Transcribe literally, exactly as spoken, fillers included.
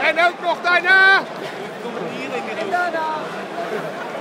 En ook nog daarna. Kom hier in de